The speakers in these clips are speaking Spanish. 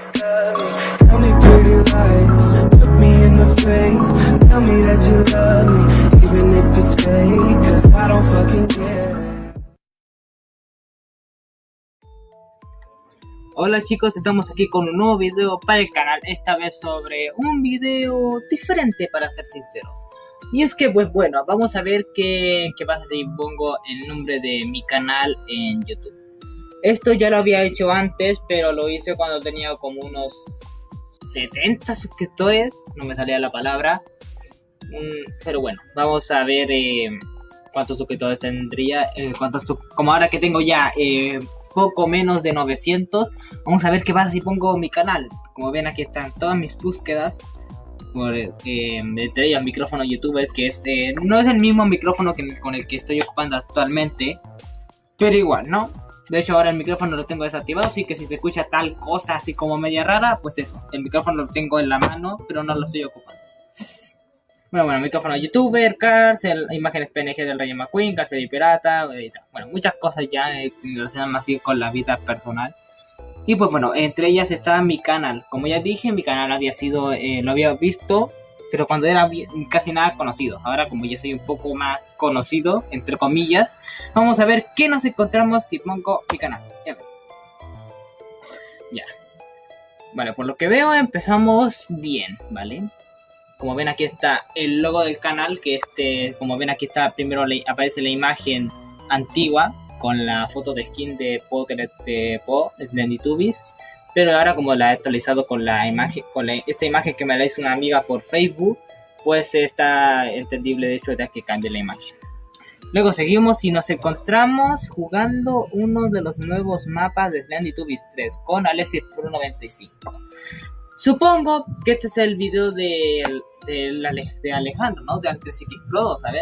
Tell me pretty lies, look me in the face. Tell me that you love me, even if it's fake, 'cause I don't fucking care. Hola chicos, estamos aquí con un nuevo video para el canal, esta vez sobre un video diferente, para ser sinceros. Y es que pues bueno, vamos a ver qué pasa si pongo el nombre de mi canal en YouTube. Esto ya lo había hecho antes, pero lo hice cuando tenía como unos 70 suscriptores, no me salía la palabra. Pero bueno, vamos a ver cuántos suscriptores tendría, como ahora que tengo ya poco menos de 900. Vamos a ver qué pasa si pongo mi canal. Como ven, aquí están todas mis búsquedas entre ellas micrófono youtuber, que es no es el mismo micrófono con el que estoy ocupando actualmente, pero igual, ¿no? De hecho ahora el micrófono lo tengo desactivado, así que si se escucha tal cosa así como media rara, pues eso, el micrófono lo tengo en la mano, pero no lo estoy ocupando. Bueno, micrófono youtuber, cars, imágenes PNG del Rayo McQueen, carpeta de pirata, bueno, muchas cosas ya relacionadas más bien con la vida personal. Y pues bueno, entre ellas está mi canal. Como ya dije, mi canal había sido, lo había visto, pero cuando era casi nada conocido. Ahora como ya soy un poco más conocido, entre comillas, vamos a ver qué nos encontramos si pongo mi canal. Ya. Vale, por lo que veo empezamos bien, ¿vale? Como ven, aquí está el logo del canal, que como ven, aquí está, primero aparece la imagen antigua con la foto de skin de Po, Slendytubbies, pero ahora como la he actualizado con la imagen, esta imagen que me la hizo una amiga por Facebook, pues está entendible de hecho ya que cambie la imagen. Luego seguimos y nos encontramos jugando uno de los nuevos mapas de Slendytubbies 3 con Alexis Pro 95. Supongo que este es el video de Alejandro, ¿no? De Alexis Pro 2, a ver.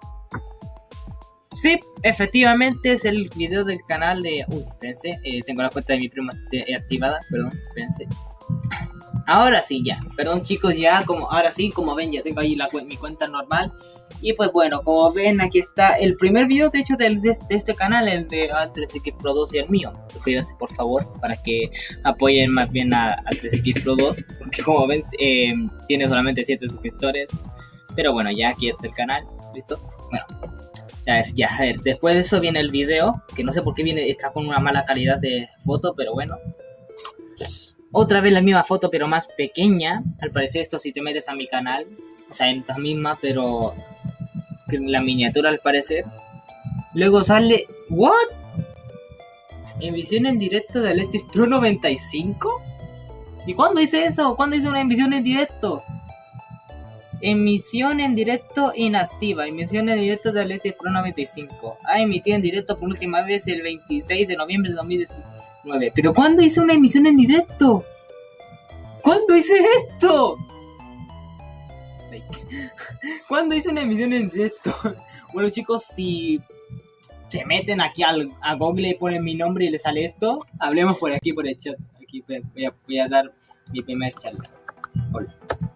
Sí, efectivamente es el video del canal de... espérense, tengo la cuenta de mi primo activada, perdón, espérense. Ahora sí, ya, perdón chicos, ya, ahora sí, como ven, ya tengo ahí mi cuenta normal. Y pues bueno, como ven, aquí está el primer video, de hecho, de este canal, el de A3X Pro 2 y el mío. Suscríbanse por favor, para que apoyen más bien a 3X Pro 2, porque como ven, tiene solamente 7 suscriptores. Pero bueno, ya aquí está el canal, ¿listo? Bueno, a ver, después de eso viene el video, que no sé por qué está con una mala calidad de foto, pero bueno. Otra vez la misma foto, pero más pequeña. Al parecer esto si te metes a mi canal, o sea, en esta misma, pero la miniatura al parecer. Luego sale... ¿What? ¿Emisión en directo de Alexis Pro 95? ¿Y cuándo hice eso? ¿Cuándo hice una emisión en directo? Emisión en directo inactiva. Emisión en directo de Alexis Pro 95. Ha emitido en directo por última vez el 26 de noviembre de 2019. ¿Pero cuándo hice una emisión en directo? ¿Cuándo hice esto? ¿Cuándo hice una emisión en directo? Bueno chicos, si se meten aquí a Google y ponen mi nombre y les sale esto, hablemos por aquí por el chat. Aquí voy a dar mi primer charla. Hola.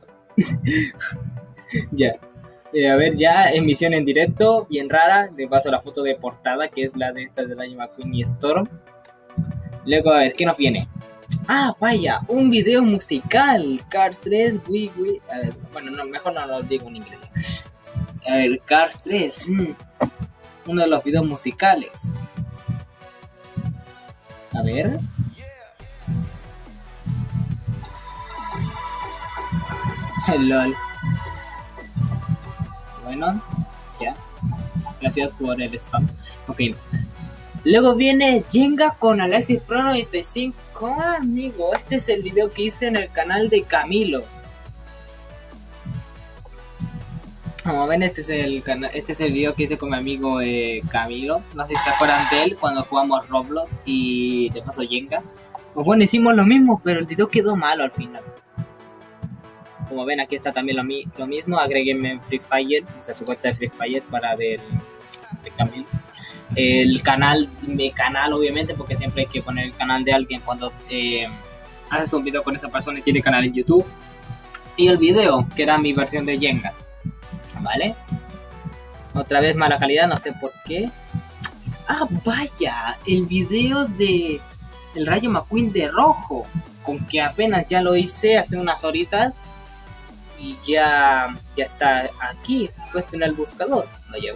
Ya. A ver, ya emisión en directo, bien rara. De paso la foto de portada, que es la de esta de Rayo McQueen y Storm. Luego, a ver, ¿qué nos viene? Ah, vaya, un video musical. Cars 3, a ver, bueno, no, mejor no lo digo en inglés. A ver, Cars 3, uno de los videos musicales. A ver. LOL. Bueno, ya. Gracias por el spam. Ok. Luego viene Jenga con Alexis Pro 95. Amigo, este es el video que hice en el canal de Camilo. Como ven, este es el video que hice con mi amigo Camilo. No sé si se acuerdan de él cuando jugamos Roblox y de paso Jenga. Pues bueno, hicimos lo mismo, pero el video quedó malo al final. Como ven, aquí está también lo mismo. Agréguenme en Free Fire, o sea, su cuenta de Free Fire para del Camilo. Mi canal obviamente, porque siempre hay que poner el canal de alguien cuando haces un video con esa persona y tiene canal en YouTube. Y el video, que era mi versión de Jenga, ¿vale? Otra vez mala calidad, no sé por qué. Ah, vaya, el video de el Rayo McQueen de rojo. con que apenas ya lo hice hace unas horitas y ya está aquí puesto en el buscador. Vaya.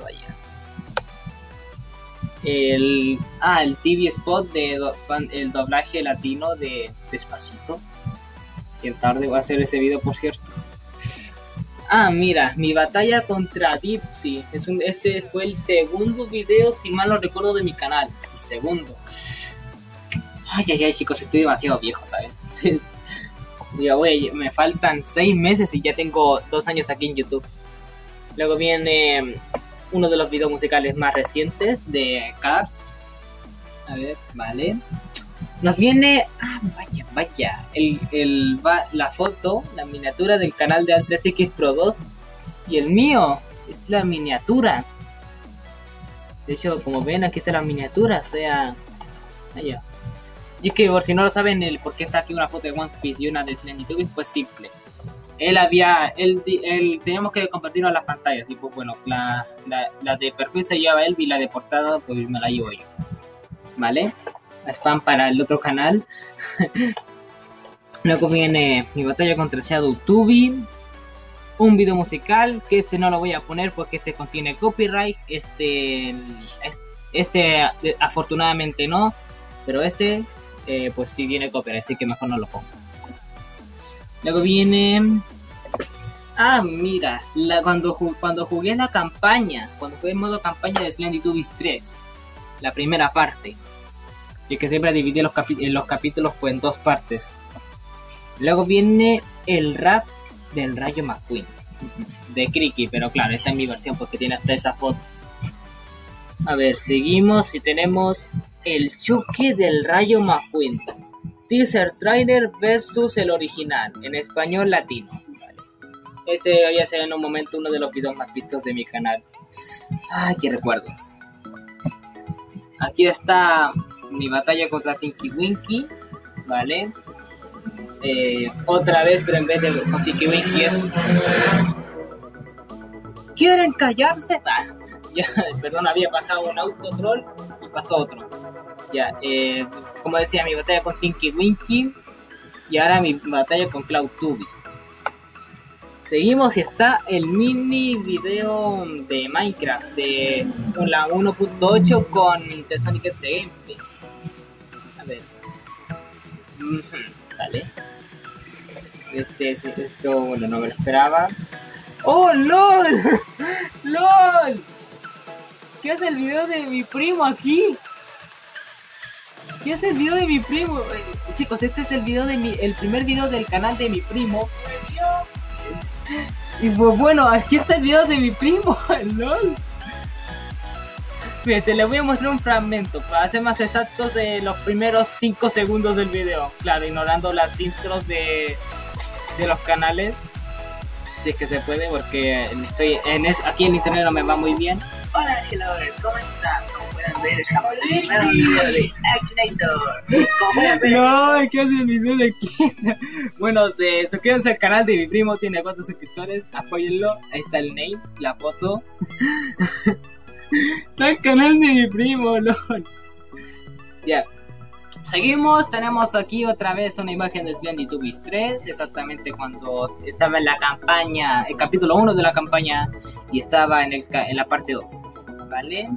El TV Spot de el doblaje latino de Despacito. Bien tarde voy a hacer ese video, por cierto. Mira, mi batalla contra Dipsy. Ese fue el segundo video, si mal no recuerdo, de mi canal. El segundo. Ay, chicos, estoy demasiado viejo, ¿sabes? Me faltan 6 meses y ya tengo 2 años aquí en YouTube. Luego viene uno de los videos musicales más recientes de Cars. A ver, vale. Nos viene... vaya. La foto, la miniatura del canal de Andrés Pro 2. Y el mío es la miniatura. De hecho, como ven, aquí está la miniatura. O sea... Vaya. Y es que por si no lo saben, el por qué está aquí una foto de One Piece y una de Slendytubbies fue simple. Teníamos que compartirnos las pantallas. Y pues bueno, la de perfil se lleva él y la de portada pues me la llevo yo. ¿Vale? Spam para el otro canal. Luego viene mi batalla contra Shadow Tubi. Un video musical, que no lo voy a poner porque contiene copyright. Afortunadamente no. Pero pues sí tiene copyright, así que mejor no lo pongo. Luego viene... mira, cuando jugué la campaña, cuando jugué el modo campaña de Slendytubbies 3, la primera parte, y que siempre dividí los capítulos pues en 2 partes. Luego viene el rap del Rayo McQueen, de Criqui, pero claro, esta es mi versión porque tiene hasta esa foto. A ver, seguimos y tenemos el choque del Rayo McQueen. Teaser trailer versus el original, en español latino. Vale. Ya será en un momento uno de los videos más vistos de mi canal. Ay, qué recuerdos. Aquí está mi batalla contra Tinky Winky. Vale. Otra vez, pero en vez de con Tinky Winky es... ¿Quieren callarse? Perdón, había pasado un autotroll y pasó otro. Como decía, mi batalla con Tinky Winky y ahora mi batalla con Cloud Tubi. Seguimos y está el mini video de Minecraft de la 1.8 con The Sonic X Gameplays. A ver. Vale. Esto, bueno, no me lo esperaba. ¡Oh, LOL! ¡LOL! ¿Qué hace el video de mi primo aquí? ¿Qué es el video de mi primo? Chicos, este es el primer video del canal de mi primo. Y pues bueno, aquí está el video de mi primo. LOL. Fíjense, les voy a mostrar un fragmento para ser más exactos, los primeros 5 segundos del video. Claro, ignorando las intros de los canales, si es que se puede, porque aquí en internet no me va muy bien. Hola, hello, ¿cómo están? Como pueden ver, estamos en el primer video de Akinator. Como pueden ver... No, ¿qué hace el video de aquí? Bueno, suscríbanse al canal de mi primo, tiene 4 suscriptores, apóyenlo. Ahí está el name, la foto. Está el canal de mi primo, LOL. Ya. Seguimos, tenemos aquí otra vez una imagen de Slendytubbies 3, exactamente cuando estaba en la campaña, el capítulo 1 de la campaña, y estaba en la parte 2, ¿vale?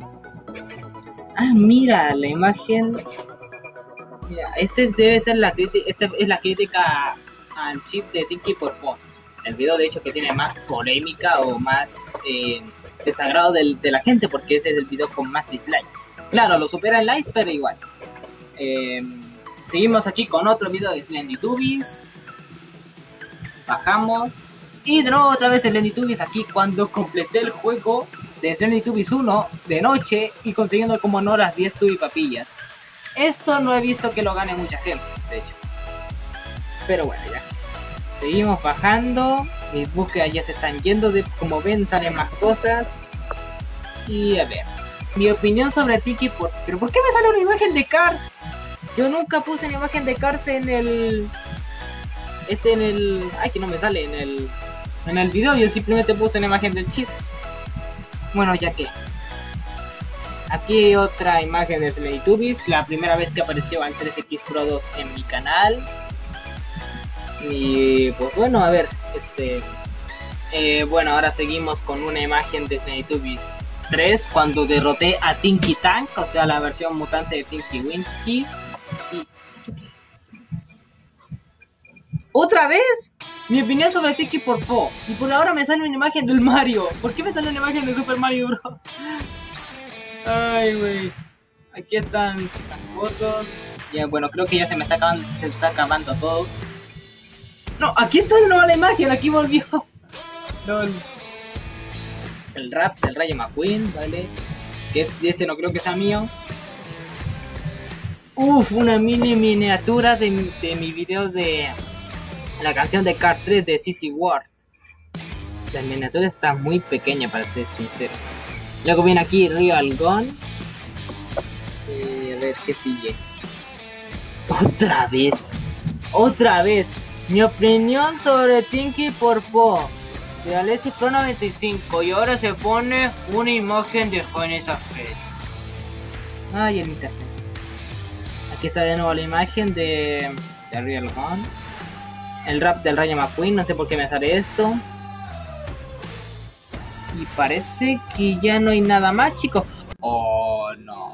Mira, la imagen... Mira, debe ser esta es la crítica al chip de Tinky por Pop. El video, de hecho, que tiene más polémica o más desagrado de la gente, porque ese es el video con más dislikes. Claro, lo supera en likes, pero igual. Seguimos aquí con otro video de Slendytubbies. Bajamos. Y de nuevo otra vez Slendytubbies aquí cuando completé el juego de Slendytubbies 1 de noche y consiguiendo como no las 10 tubipapillas. Esto no he visto que lo gane mucha gente, de hecho. Pero bueno, ya. Seguimos bajando. Mis búsquedas ya se están yendo. Como ven, salen más cosas. Y a ver. Mi opinión sobre Tiki. ¿Pero por qué me sale una imagen de Cars? Yo nunca puse una imagen de Cars en el... Ay, que no me sale en el video. Yo simplemente puse una imagen del chip. Bueno, ya que... Aquí hay otra imagen de Slendytubbies. La primera vez que apareció Andrés Pro 2 en mi canal. Y pues bueno, a ver, bueno, ahora seguimos con una imagen de Teletubbies 3 cuando derroté a Tinky Tank, o sea, la versión mutante de Tinky Winky. ¿Y esto qué es? ¿Otra vez? Mi opinión sobre Tinky por Po. Y por ahora me sale una imagen del Mario. ¿Por qué me sale una imagen de Super Mario Bros? Ay, güey. Aquí están las fotos. Ya, bueno, creo que ya se está acabando todo. No, aquí está de nuevo la imagen, aquí volvió. LOL. El rap del Rayo McQueen, ¿vale? Que este no creo que sea mío. Uf, una miniatura de mis videos de la canción de Cars 3 de CC Ward. La miniatura está muy pequeña para ser sinceros. Luego viene aquí Real Gun. A ver qué sigue. Otra vez. Mi opinión sobre Tinky por Po de Alexis Pro 95. Y ahora se pone una imagen de jóvenes Freddy. Ay, el internet. Aquí está de nuevo la imagen de Real Gun. El rap del Rayo McQueen. No sé por qué me sale esto. Y parece que ya no hay nada más, chicos. Oh, no.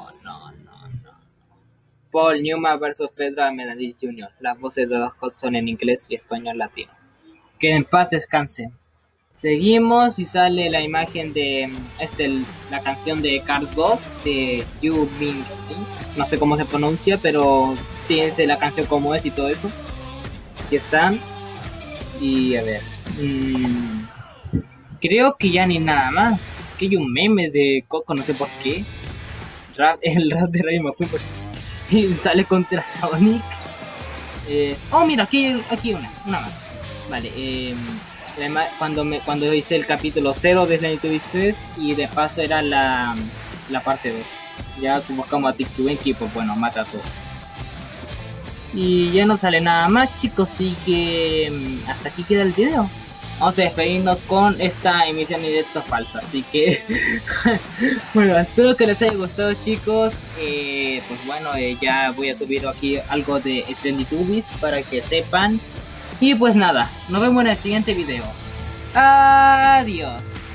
Paul Newman vs Pedro Amenadiz Jr. Las voces de los Hot son en inglés y español latino. Que en paz descansen. Seguimos y sale la imagen de la canción de Cars 2 de You Ming. No sé cómo se pronuncia, pero sí, es la canción como es y todo eso. Aquí están. Y a ver. Creo que ya ni nada más. Que hay un meme de Coco, no sé por qué. El rap de Rayo McQueen pues, sale contra Sonic. Oh, mira, aquí una más. Vale, cuando hice el capítulo 0 de Teletubbies 3 y de paso era la parte 2. Ya buscamos a Tinky Winky, pues bueno, mata a todos. Y ya no sale nada más, chicos, así que hasta aquí queda el video. Vamos a despedirnos con esta emisión directa falsa, así que bueno, espero que les haya gustado, chicos. Pues bueno, ya voy a subir aquí algo de Teletubbies para que sepan. Y pues nada, nos vemos en el siguiente video. Adiós.